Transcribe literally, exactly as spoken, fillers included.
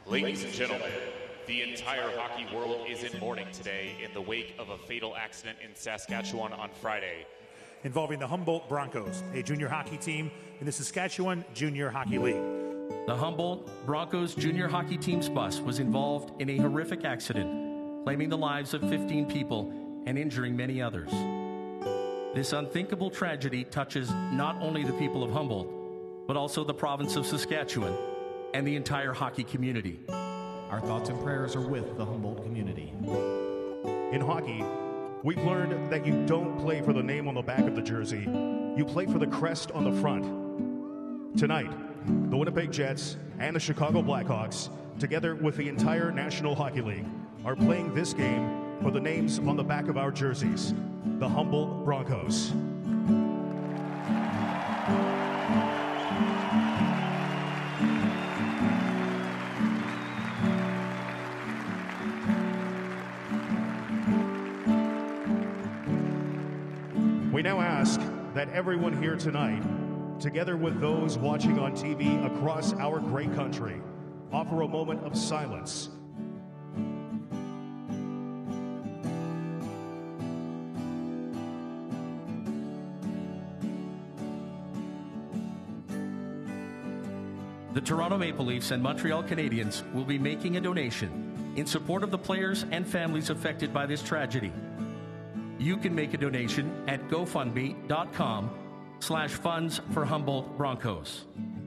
Ladies and gentlemen, the entire hockey world is in mourning today in the wake of a fatal accident in Saskatchewan on Friday. Involving the Humboldt Broncos, a junior hockey team in the Saskatchewan Junior Hockey League. The Humboldt Broncos junior hockey team's bus was involved in a horrific accident, claiming the lives of fifteen people and injuring many others. This unthinkable tragedy touches not only the people of Humboldt, but also the province of Saskatchewan and the entire hockey community. Our thoughts and prayers are with the Humboldt community. In hockey, we've learned that you don't play for the name on the back of the jersey, you play for the crest on the front. Tonight, the Winnipeg Jets and the Chicago Blackhawks, together with the entire National Hockey League, are playing this game for the names on the back of our jerseys, the Humboldt Broncos. We now ask that everyone here tonight, together with those watching on T V across our great country, offer a moment of silence. The Toronto Maple Leafs and Montreal Canadiens will be making a donation in support of the players and families affected by this tragedy. You can make a donation at gofundme dot com slash funds for Humboldt Broncos.